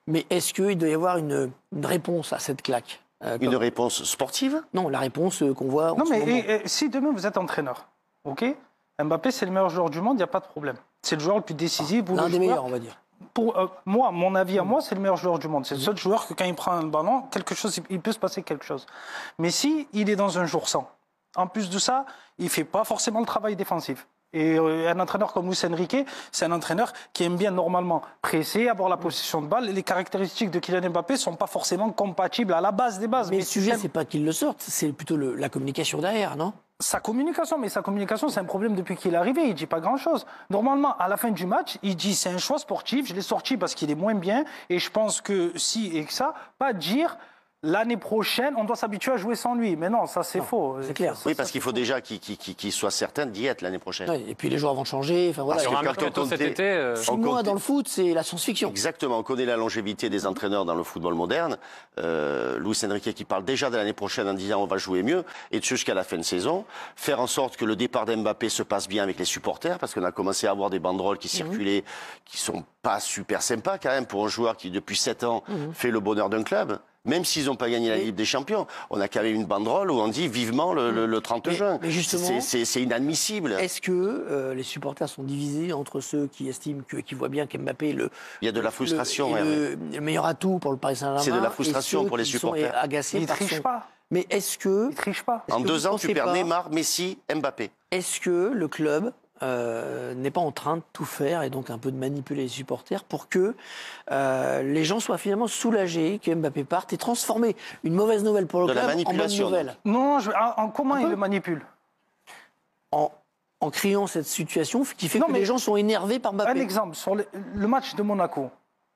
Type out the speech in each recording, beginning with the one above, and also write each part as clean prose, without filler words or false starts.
Mais est-ce qu'il doit y avoir une réponse à cette claque Une réponse sportive? Non, la réponse qu'on voit en Non, ce moment. mais si demain vous êtes entraîneur, ok, Mbappé c'est le meilleur joueur du monde, il n'y a pas de problème. C'est le joueur le plus décisif. L'un des meilleurs, on va dire. Pour moi, mon avis à moi, c'est le meilleur joueur du monde. C'est le seul joueur que quand il prend un ballon, il peut se passer quelque chose. Mais si il est dans un jour sans, en plus de ça, il fait pas forcément le travail défensif. Et un entraîneur comme Luis Enrique, c'est un entraîneur qui aime bien normalement presser, avoir la possession de balle. Les caractéristiques de Kylian Mbappé ne sont pas forcément compatibles à la base des bases. Mais le sujet, c'est pas qu'il le sorte, c'est plutôt la communication derrière, non? Sa communication, c'est un problème depuis qu'il est arrivé. Il ne dit pas grand-chose. Normalement, à la fin du match, il dit c'est un choix sportif, je l'ai sorti parce qu'il est moins bien. Et je pense que si et que ça, pas dire l'année prochaine, on doit s'habituer à jouer sans lui. Mais non, ça c'est faux. C'est clair. Oui, parce qu'il faut déjà qu'il soit certain d'y être l'année prochaine. Ouais, et puis les joueurs vont changer. Enfin, voilà. Parce Il y aura un que mercato cet été. 6 mois dans le foot, c'est la science-fiction. Exactement, on connaît la longévité des entraîneurs dans le football moderne. Luis Enrique qui parle déjà de l'année prochaine en disant on va jouer mieux, et jusqu'à la fin de saison, faire en sorte que le départ d'Mbappé se passe bien avec les supporters, parce qu'on a commencé à avoir des banderoles qui circulaient, qui sont pas super sympas quand même pour un joueur qui depuis 7 ans fait le bonheur d'un club. Même s'ils n'ont pas gagné la Ligue des Champions, on a quand même une banderole où on dit vivement le 30 juin. Mais justement, c'est inadmissible. Est-ce que les supporters sont divisés entre ceux qui estiment qui voient bien qu'Mbappé Il y a de la frustration. le meilleur atout pour le Paris Saint-Germain? C'est de la frustration pour les supporters. Sont agacés Il ne par triche pas. Mais est-ce que... Il triche pas. En 2 ans, pensez tu perds pas- Neymar, Messi, Mbappé. Est-ce que le club n'est pas en train de tout faire et donc un peu de manipuler les supporters pour que les gens soient finalement soulagés que Mbappé parte et transformer une mauvaise nouvelle pour le De la club en bonne manipulation, nouvelle? Non, comment il le manipule? En créant cette situation qui fait Non, que mais les gens sont énervés par Mbappé. Un exemple, sur le match de Monaco.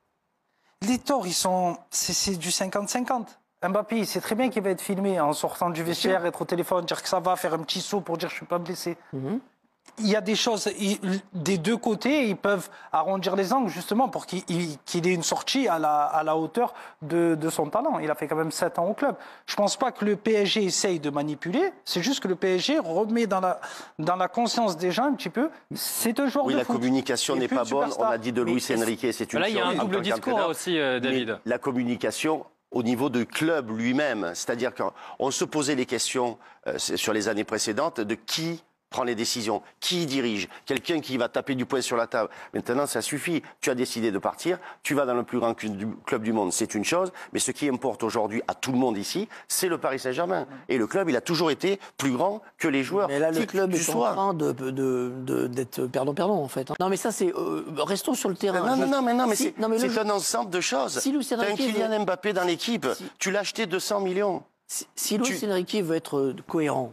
Les torts, c'est du 50-50. Mbappé, il sait très bien qu'il va être filmé en sortant du vestiaire, être au téléphone, dire que ça va, faire un petit saut pour dire je ne suis pas blessé. Il y a des choses, des deux côtés, ils peuvent arrondir les angles justement pour qu'il ait une sortie à la hauteur de son talent. Il a fait quand même 7 ans au club. Je ne pense pas que le PSG essaye de manipuler, c'est juste que le PSG remet dans la conscience des gens un petit peu, c'est un joueur Oui, de la foot. communication Et n'est plus pas de bonne. On superstar. a dit de Luis Enrique, c'est une Là, il y a chose un en double tant discours qu'entraîneur. aussi, David. Mais la communication au niveau du club lui-même, c'est-à-dire qu'on se posait les questions sur les années précédentes de qui prend les décisions, qui dirige, quelqu'un qui va taper du poing sur la table. Maintenant, ça suffit. Tu as décidé de partir, tu vas dans le plus grand club du monde, c'est une chose, mais ce qui importe aujourd'hui à tout le monde ici, c'est le Paris Saint-Germain. Et le club, il a toujours été plus grand que les joueurs. Mais là, le Qui que club tu est sois. en train d'être perdant-perdant, en fait. Non, mais ça, c'est... restons sur le terrain. Non, mais Si- c'est non, mais c'est un ensemble de choses. Si Luis Tu as un Enrique Kylian Mbappé dans l'équipe, tu l'as acheté 200 millions. Si Luis Enrique veut être cohérent,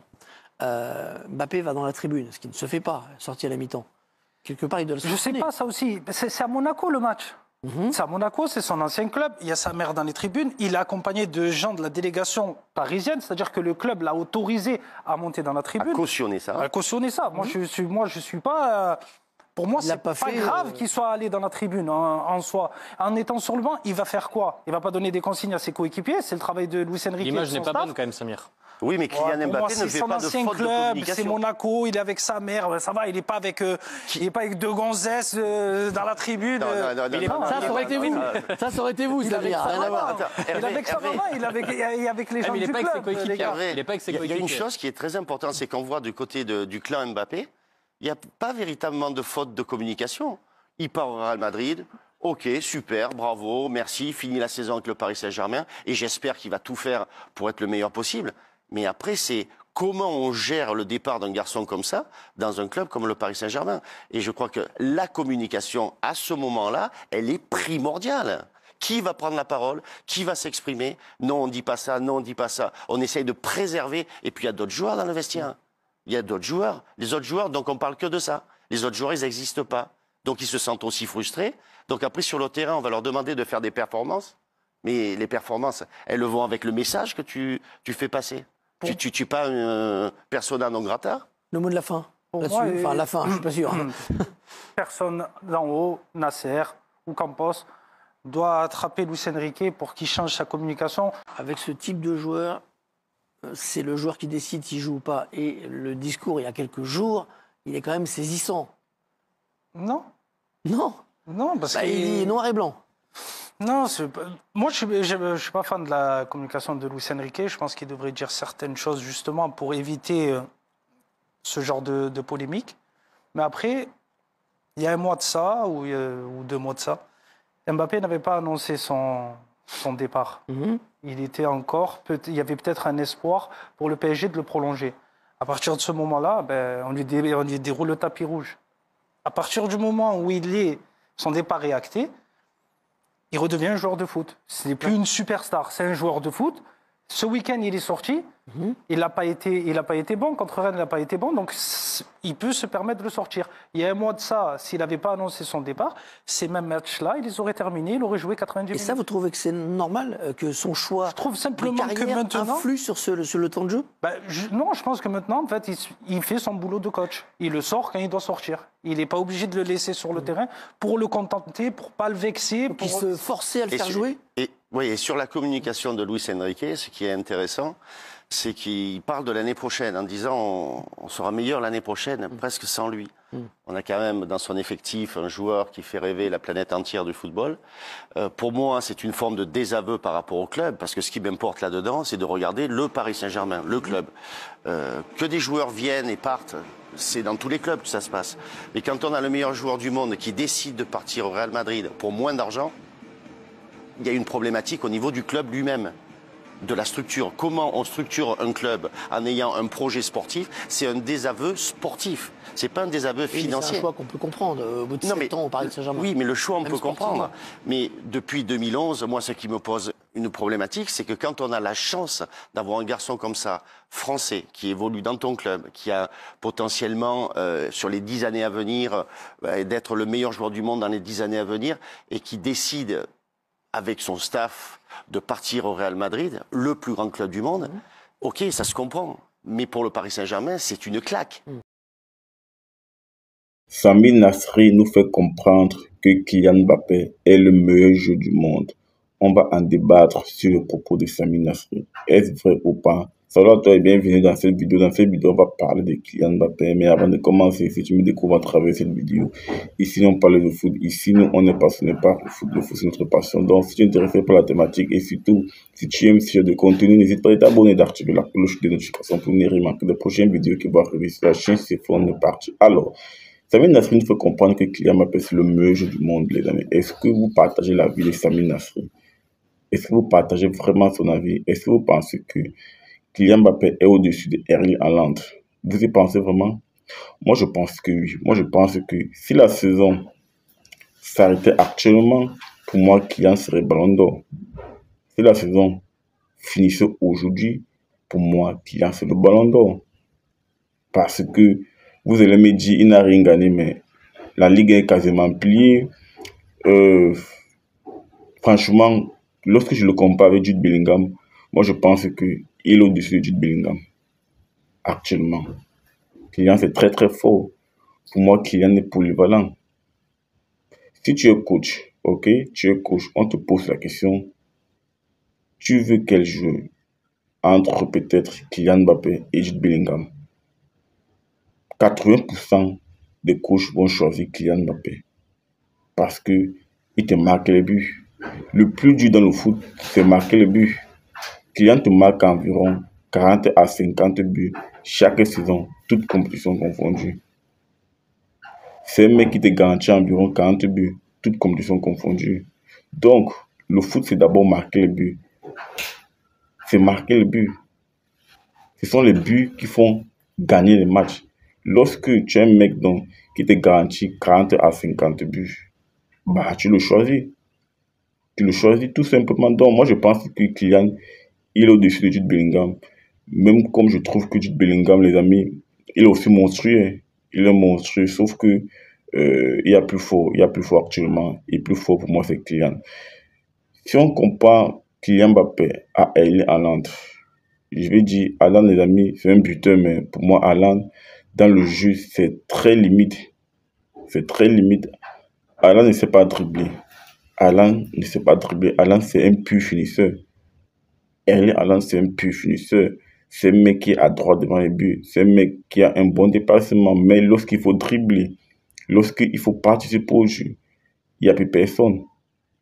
Mbappé va dans la tribune, ce qui ne se fait pas, sorti à la mi-temps. Quelque part, il doit le Je ne sais sanctionner. pas, ça aussi. C'est à Monaco le match. C'est à Monaco, c'est son ancien club. Il y a sa mère dans les tribunes. Il est accompagné de gens de la délégation parisienne, c'est-à-dire que le club l'a autorisé à monter dans la À tribune. cautionner ça. À cautionner ça. Moi, je suis pas. Pour moi, Il l'a c'est pas pas fait, grave qu'il soit allé dans la tribune en soi. En étant sur le banc, il va faire quoi? Il va pas donner des consignes à ses coéquipiers. C'est le travail de Luis Enrique. L'image et de n'est son pas staff. bonne quand même, Samir. Oui, mais Kylian Pour moi, Mbappé ne c'est fait son pas de ancien faute de club, c'est communication. Monaco, il est avec sa mère, ça va, il n'est pas avec deux gonzesses dans la tribune. Ça aurait été vous. Ça aurait été vous, ça rien à voir. Il est avec sa maman, il est avec les gens mais il du n'est pas avec ses club. les coéquipiers. gars. Il n'est pas avec ses Il y a une coéquipiers. chose qui est très importante, c'est qu'on voit du côté du clan Mbappé, il n'y a pas véritablement de faute de communication. Il part au Real Madrid, ok, super, bravo, merci, fini la saison avec le Paris Saint-Germain, et j'espère qu'il va tout faire pour être le meilleur possible. Mais après, c'est comment on gère le départ d'un garçon comme ça dans un club comme le Paris Saint-Germain. Et je crois que la communication, à ce moment-là, elle est primordiale. Qui va prendre la parole? Qui va s'exprimer? Non, on ne dit pas ça, non, on ne dit pas ça. On essaye de préserver. Et puis, il y a d'autres joueurs dans le vestiaire. Il y a d'autres joueurs. Les autres joueurs, donc on parle que de ça. Les autres joueurs, ils n'existent pas. Donc, ils se sentent aussi frustrés. Donc, après, sur le terrain, on va leur demander de faire des performances. Mais les performances, elles vont avec le message que tu fais passer. Tu n'es pas un persona non grata? Le mot de la fin. Pour Là-dessus. moi, Enfin, la fin, je ne suis pas sûr. Personne d'en haut, Nasser ou Campos, doit attraper Luis Enrique pour qu'il change sa communication. Avec ce type de joueur, c'est le joueur qui décide s'il joue ou pas. Et le discours, il y a quelques jours, il est quand même saisissant. Non, Non, non, parce bah, il que dit noir et blanc. Non, moi je suis pas fan de la communication de Luis Enrique. Je pense qu'il devrait dire certaines choses justement pour éviter ce genre de polémique. Mais après, il y a un mois de ça ou 2 mois de ça, Mbappé n'avait pas annoncé son départ. Il était encore, il y avait peut-être un espoir pour le PSG de le prolonger. À partir de ce moment-là, ben, on lui déroule le tapis rouge. À partir du moment où son départ est acté, il redevient un joueur de foot. Ce n'est plus une superstar, c'est un joueur de foot. Ce week-end, il est sorti. Il n'a pas été bon. Contre Rennes, il n'a pas été bon. Donc, il peut se permettre de le sortir. Il y a un mois de ça, s'il n'avait pas annoncé son départ, ces mêmes matchs-là, il les aurait terminés. Il aurait joué 90 minutes. Et ça, vous trouvez que c'est normal que son choix Je trouve simplement de que carrière maintenant influe sur le temps de jeu? Non, je pense que maintenant, en fait, il fait son boulot de coach. Il le sort quand il doit sortir. Il n'est pas obligé de le laisser sur le terrain pour le contenter, pour pas le vexer. Pour se forcer à le faire jouer? Oui, et sur la communication de Luis Enrique, ce qui est intéressant, c'est qu'il parle de l'année prochaine en disant on sera meilleur l'année prochaine, presque sans lui. On a quand même dans son effectif un joueur qui fait rêver la planète entière du football. Pour moi, c'est une forme de désaveu par rapport au club, parce que ce qui m'importe là-dedans, c'est de regarder le Paris Saint-Germain, le club. Que des joueurs viennent et partent, c'est dans tous les clubs que ça se passe. Mais quand on a le meilleur joueur du monde qui décide de partir au Real Madrid pour moins d'argent, il y a une problématique au niveau du club lui-même, de la structure. Comment on structure un club en ayant un projet sportif? C'est un désaveu sportif. C'est pas un désaveu financier. C'est un choix qu'on peut comprendre au bout de 7 ans au Paris Saint-Germain. Oui, mais le choix on peut comprendre. Mais depuis 2011, moi, ce qui me pose une problématique, c'est que quand on a la chance d'avoir un garçon comme ça, français, qui évolue dans ton club, qui a potentiellement, sur les 10 années à venir, d'être le meilleur joueur du monde dans les 10 années à venir, et qui décide avec son staff de partir au Real Madrid, le plus grand club du monde, ok, ça se comprend. Mais pour le Paris Saint-Germain, c'est une claque. Samir Nasri nous fait comprendre que Kylian Mbappé est le meilleur joueur du monde. On va en débattre sur le propos de Samir Nasri. Est-ce vrai ou pas? Salut à toi et bienvenue dans cette vidéo. Dans cette vidéo, on va parler de Kylian Mbappé. Mais avant de commencer, si tu me découvres à travers cette vidéo, ici on parle de foot. Ici, nous, on est passionné par le foot. Le foot, c'est notre passion. Donc, si tu es intéressé par la thématique et surtout, si tu aimes ce genre de contenu, n'hésite pas à t'abonner, d'activer la cloche de notification pour ne rien manquer des prochaines vidéos qui vont arriver sur la chaîne. C'est fort, on est parti. Alors, Samir Nasri nous fait comprendre que Kylian Mbappé, c'est le meilleur joueur du monde, les amis. Est-ce que vous partagez l'avis de Samir Nasri? Est-ce que vous partagez vraiment son avis? Est-ce que vous pensez que Kylian Mbappé est au-dessus de Erling Haaland? Vous y pensez vraiment? Moi, je pense que oui. Moi, je pense que si la saison s'arrêtait actuellement, pour moi, Kylian serait Ballon d'Or. Si la saison finissait aujourd'hui, pour moi, Kylian c'est le Ballon d'Or. Parce que vous allez me dire, il n'a rien gagné, mais la Ligue est quasiment pliée. Franchement, lorsque je le compare avec Jude Bellingham, moi, je pense qu'il est au-dessus de Jude Bellingham. Actuellement. Kylian, c'est très, très fort. Pour moi, Kylian est polyvalent. Si tu es coach, ok, tu es coach, on te pose la question, tu veux quel jeu entre peut-être Kylian Mbappé et Jude Bellingham? 80% des coachs vont choisir Kylian Mbappé parce que il te marque les buts. Le plus dur dans le foot, c'est marquer les buts. Kylian te marque environ 40 à 50 buts chaque saison, toutes compétitions confondues. C'est un mec qui te garantit environ 40 buts, toutes compétitions confondues. Donc, le foot, c'est d'abord marquer les buts. C'est marquer les buts. Ce sont les buts qui font gagner les matchs. Lorsque tu as un mec qui te garantit 40 à 50 buts, bah, tu le choisis. Tu le choisis tout simplement. Donc, moi, je pense que Kylian, il est au-dessus de Jude Bellingham. Même comme je trouve que Jude Bellingham, les amis, il est aussi monstrueux. Il est monstrueux, sauf que il y a plus fort. Il y a plus fort actuellement. Et plus fort pour moi, c'est Kylian. Si on compare Kylian Mbappé à Erling Haaland, je vais dire, Haaland, les amis, c'est un buteur, mais pour moi, Haaland, dans le jeu, c'est très limite. C'est très limite. Haaland ne sait pas dribbler. Haaland ne sait pas dribbler. Haaland, c'est un pur finisseur. Erling Haaland, c'est un pur finisseur. C'est un mec qui est à droite devant les buts. C'est un mec qui a un bon déplacement. Mais lorsqu'il faut dribbler, lorsqu'il faut participer au jeu, il n'y a plus personne.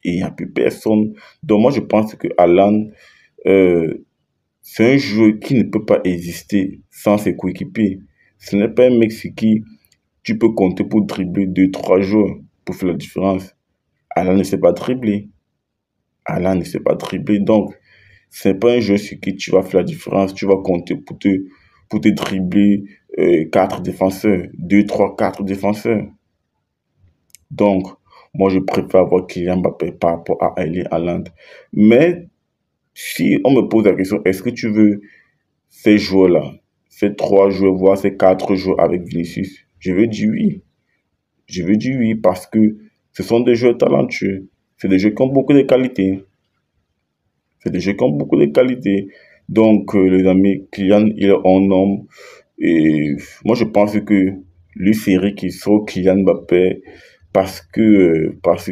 et il n'y a plus personne. Donc moi, je pense que Haaland, c'est un joueur qui ne peut pas exister sans ses coéquipiers. Ce n'est pas un mec sur qui tu peux compter pour dribbler 2-3 joueurs pour faire la différence. Haaland ne sait pas dribbler. Haaland ne sait pas dribbler. Donc, ce n'est pas un joueur sur qui tu vas faire la différence. Tu vas compter pour te dribbler 4 défenseurs. 2, 3, 4 défenseurs. Donc, moi, je préfère avoir Kylian Mbappé par rapport à Erling Haaland. Mais, si on me pose la question, est-ce que tu veux ces joueurs-là, ces 3 joueurs, voire ces 4 joueurs avec Vinicius? Je veux dire oui. Je veux dire oui parce que ce sont des joueurs talentueux. C'est des joueurs qui ont beaucoup de qualités. C'est des joueurs qui ont beaucoup de qualités. Donc, les amis, Kylian, il est un homme. Et moi, je pense que lui, c'est qui sort Kylian Mbappé parce que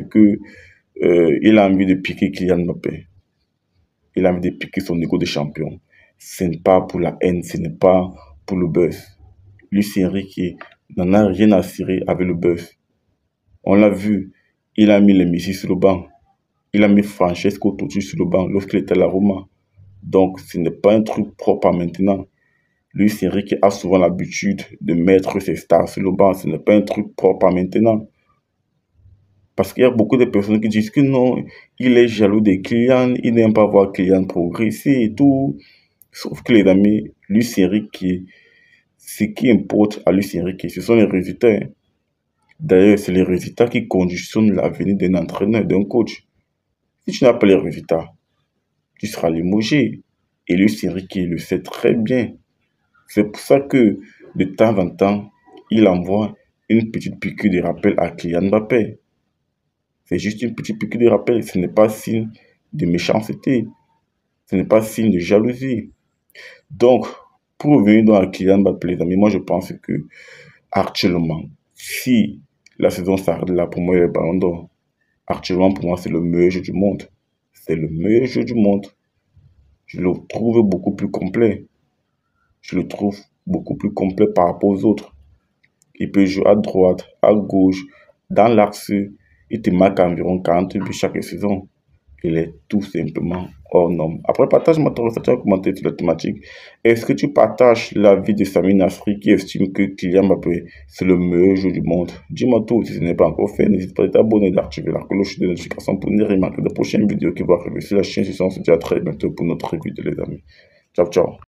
il a envie de piquer Kylian Mbappé. Il a envie de piquer son ego de champion. Ce n'est pas pour la haine, ce n'est pas pour le buzz. Lui, c'est qui n'en a rien à cirer avec le buzz. On l'a vu, il a mis les Messi sur le banc. Il a mis Francesco Totti sur le banc lorsqu'il était à la Roma. Donc, ce n'est pas un truc propre à maintenant. Lui, c'est qui a souvent l'habitude de mettre ses stars sur le banc. Ce n'est pas un truc propre à maintenant. Parce qu'il y a beaucoup de personnes qui disent que non, il est jaloux des clients, il n'aime pas voir Kylian progresser et tout. Sauf que les amis, lui, c'est ce qui importe à lui, c'est ce sont les résultats. D'ailleurs, c'est les résultats qui conditionnent l'avenir d'un entraîneur, d'un coach. Si tu n'as pas les résultats, tu seras limogé. Et lui, c'est qui le sait très bien. C'est pour ça que, de temps en temps, il envoie une petite piqûre de rappel à Kylian Mbappé. C'est juste une petite piqûre de rappel. Ce n'est pas signe de méchanceté. Ce n'est pas signe de jalousie. Donc, pour revenir dans Kylian Mbappé, les amis, moi je pense que actuellement, si la saison s'arrête là, pour moi, il est Ballon d'Or. Actuellement, pour moi, c'est le meilleur jeu du monde. C'est le meilleur jeu du monde. Je le trouve beaucoup plus complet. Je le trouve beaucoup plus complet par rapport aux autres. Il peut jouer à droite, à gauche, dans l'axe. Il te marque environ 40 buts chaque saison. Il est tout simplement hors norme. Après, partage-moi ton ressenti en commentaire sur la thématique. Est-ce que tu partages l'avis de Sami Nasri qui estime que Kylian Mbappé c'est le meilleur joueur du monde? Dis-moi tout. Si ce n'est pas encore fait, n'hésite pas à t'abonner et d'activer la cloche de notification pour ne rien manquer de prochaines vidéos qui vont arriver sur la chaîne. On se dit à très bientôt pour notre vidéo, les amis. Ciao, ciao.